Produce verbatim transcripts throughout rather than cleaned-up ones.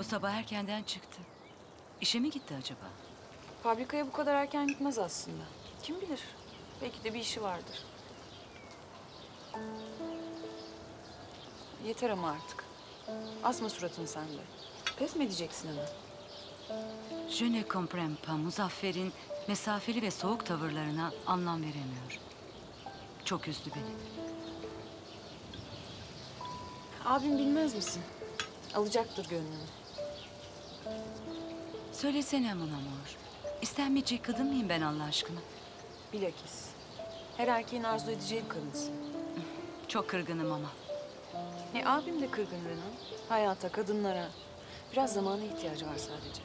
Bu sabah erkenden çıktı. İşe mi gitti acaba? Fabrikaya bu kadar erken gitmez aslında. Kim bilir? Belki de bir işi vardır. Yeter ama artık. Asma suratını sen de. Pes mi edeceksin hemen? Je ne comprends pas Muzaffer'in mesafeli ve soğuk tavırlarına anlam veremiyorum. Çok üzdü beni. Abim bilmez misin? Alacaktır gönlünü. Söylesene mon amour. İstenmeyecek kadın mıyım ben Allah aşkına? Bilakis. Her erkeğin arzu edeceği bir kadınsın. Çok kırgınım ama. E abim de kırgın Renan. Hayata, kadınlara. Biraz zamana ihtiyacı var sadece.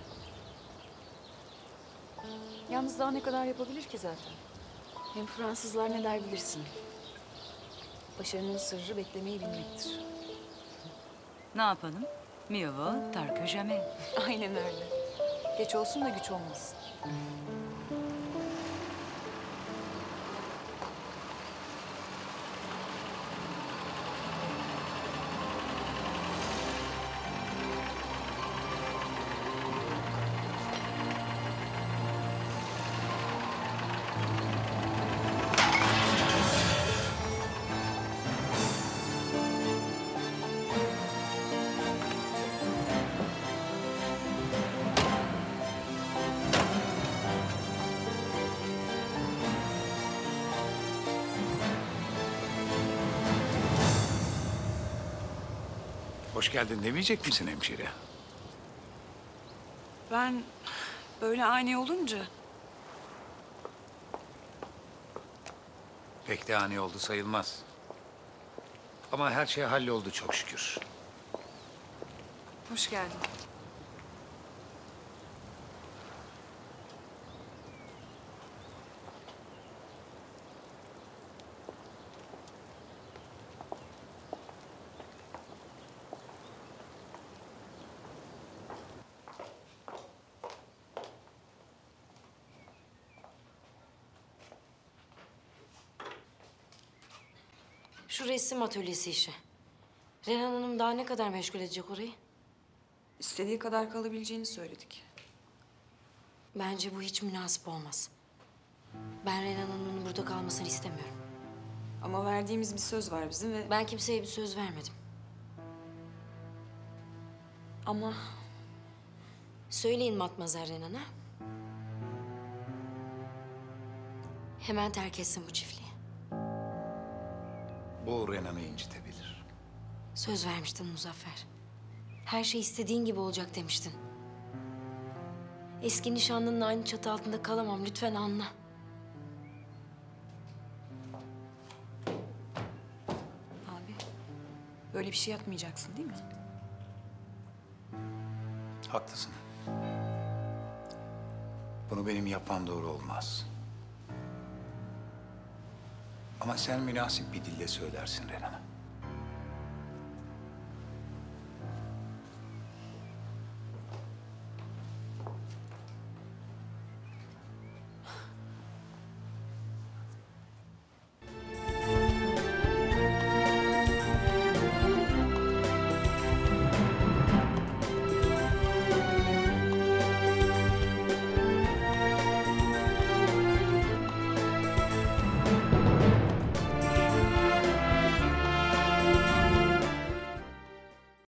Yalnız daha ne kadar yapabilir ki zaten? Hem Fransızlar ne der bilirsin. Başarının sırrı beklemeyi bilmektir. Ne yapalım? Mieux vaut tard que jamais. Aynen öyle. Geç olsun da güç olmasın. Hoş geldin demeyecek misin hemşire? Ben böyle ani olunca Pek de ani oldu sayılmaz. Ama her şey halloldu çok şükür. hoş geldin. Şu resim atölyesi işi. Renan Hanım daha ne kadar meşgul edecek orayı? İstediği kadar kalabileceğini söyledik. Bence bu hiç münasip olmaz. Ben Renan Hanım'ın burada kalmasını istemiyorum. Ama verdiğimiz bir söz var bizim ve... Ben kimseye bir söz vermedim. Ama Söyleyin Matmazel Renan'a. Hemen terk etsin bu çiftliği. Bu Renan'ı incitebilir. Söz vermiştin Muzaffer. Her şey istediğin gibi olacak demiştin. Eski nişanlınla aynı çatı altında kalamam. Lütfen anla. abi böyle bir şey yapmayacaksın değil mi? Haklısın. Bunu benim yapmam doğru olmaz. Ama sen münasip bir dille söylersin Renan'a.